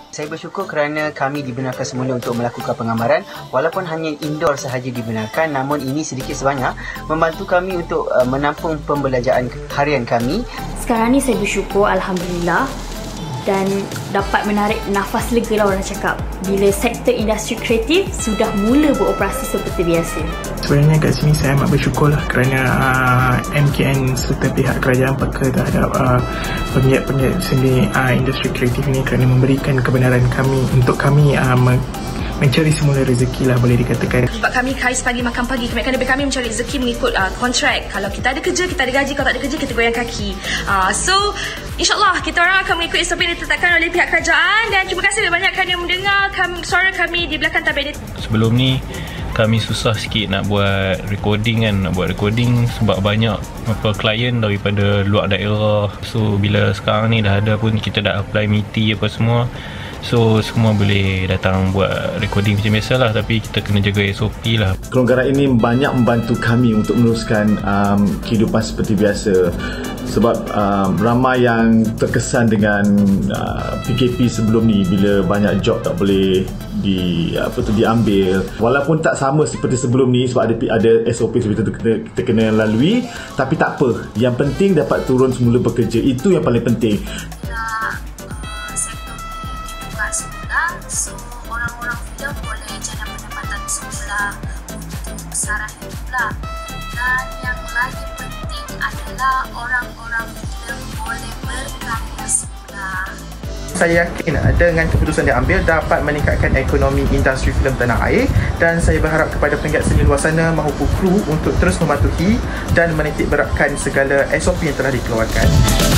Saya bersyukur kerana kami dibenarkan semula untuk melakukan penggambaran. Walaupun hanya indoor sahaja dibenarkan, namun ini sedikit sebanyak membantu kami untuk menampung pembelajaran harian kami. Sekarang ni saya bersyukur, Alhamdulillah, dan dapat menarik nafas lega lah orang cakap bila sektor industri kreatif sudah mula beroperasi seperti biasa. Sebenarnya kat sini saya amat bersyukur lah kerana MKN serta pihak kerajaan peka terhadap penggiat-penggiat seni industri kreatif ini kerana memberikan kebenaran kami untuk kami mencari semula rezeki lah, boleh dikatakan. Sebab kami kais pagi makan pagi, kebanyakan daripada kami mencari rezeki mengikut kontrak. Kalau kita ada kerja, kita ada gaji. Kalau tak ada kerja, kita goyang kaki. So, insyaAllah kita orang akan mengikut SOP yang ditetapkan oleh pihak kerajaan. Dan terima kasih banyak kerana mendengar suara kami di belakang tabir ini. Sebelum ni, kami susah sikit nak buat recording kan. Nak buat recording sebab banyak klien daripada luar daerah. So, bila sekarang ni dah ada pun, kita dah apply MITI apa semua. So semua boleh datang buat recording macam biasa lah, tapi kita kena jaga SOP lah. Kelonggaran ini banyak membantu kami untuk meneruskan kehidupan seperti biasa. Sebab ramai yang terkesan dengan PKP sebelum ni bila banyak job tak boleh diambil. Walaupun tak sama seperti sebelum ni sebab ada SOP seperti kita kena lalui, tapi tak apa. Yang penting dapat turun semula bekerja. Itu yang paling penting. Semula, so orang-orang filem boleh jana pendapatan semula untuk sara hidup lah. Dan yang lagi penting adalah orang-orang filem boleh berkarya semula. Saya yakin dengan keputusan yang diambil dapat meningkatkan ekonomi industri filem tanah air, dan saya berharap kepada penggiat seni luar sana maupun kru untuk terus mematuhi dan menitik beratkan segala SOP yang telah dikeluarkan.